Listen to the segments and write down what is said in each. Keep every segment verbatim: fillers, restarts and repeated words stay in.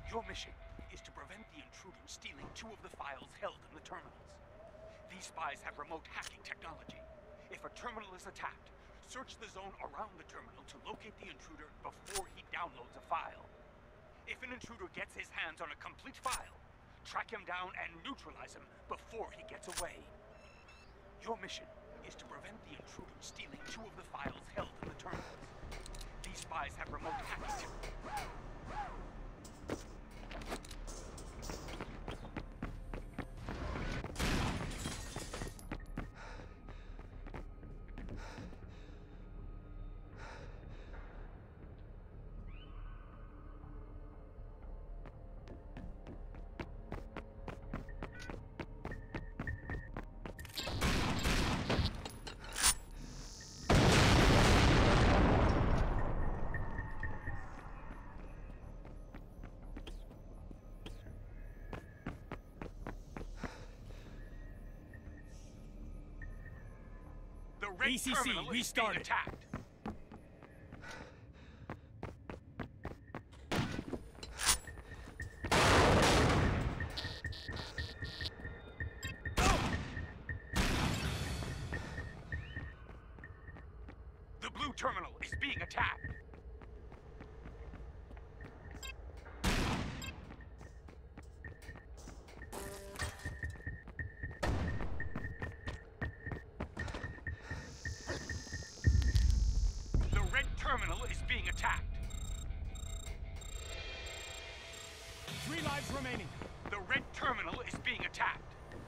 Your mission is to prevent the intruders stealing two of the files held in the terminals. These spies have remote hacking technology. If a terminal is attacked, search the zone around the terminal to locate the intruder before he downloads a file. If an intruder gets his hands on a complete file, track him down and neutralize him before he gets away. Your mission is to prevent the intruder stealing two of the files held in the terminals. These spies have remote hacking. E C C restarted. Attacked. The blue terminal is being attacked. Terminal is being attacked. Three lives remaining. The red terminal is being attacked.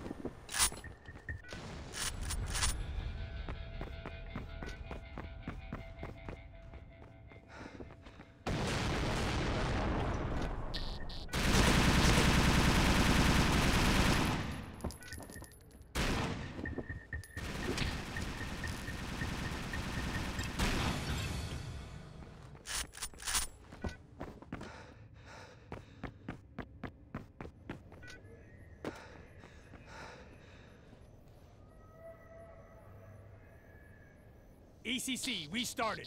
E C C restarted.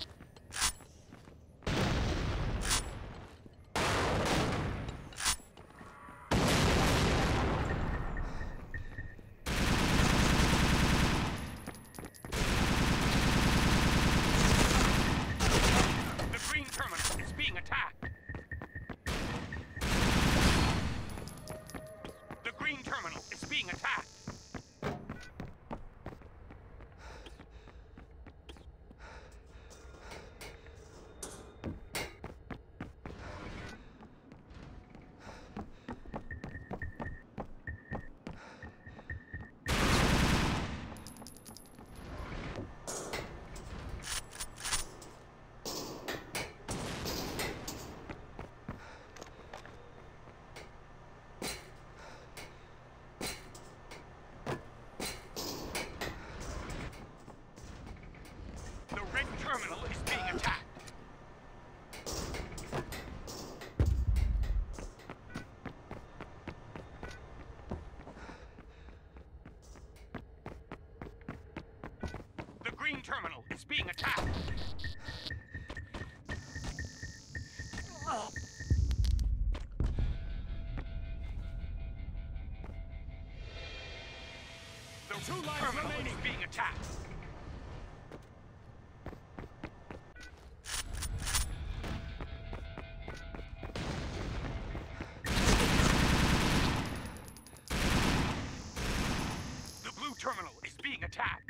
The green terminal is being attacked. The green terminal is being attacked. Terminal is being attacked. The green terminal is being attacked. The Two lives terminal remaining. is being attacked. Terminal is being attacked.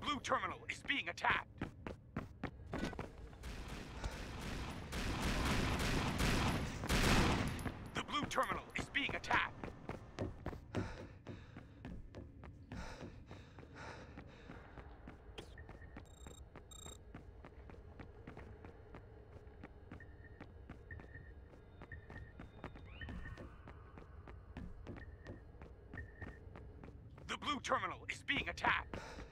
blue terminal is being attacked. The blue terminal is being attacked. The blue terminal is being attacked.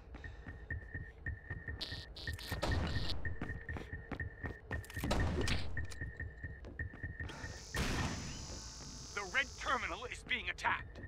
The red terminal is being attacked.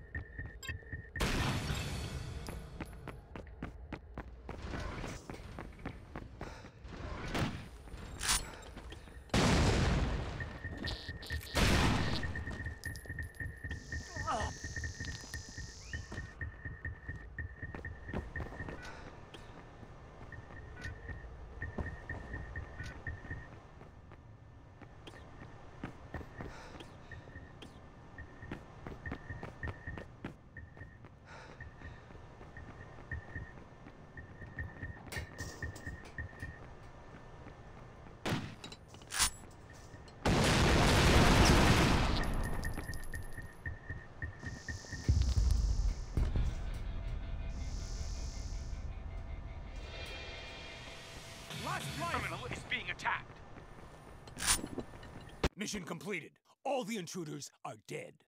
Last flight! Terminal is being attacked. Mission completed. All the intruders are dead.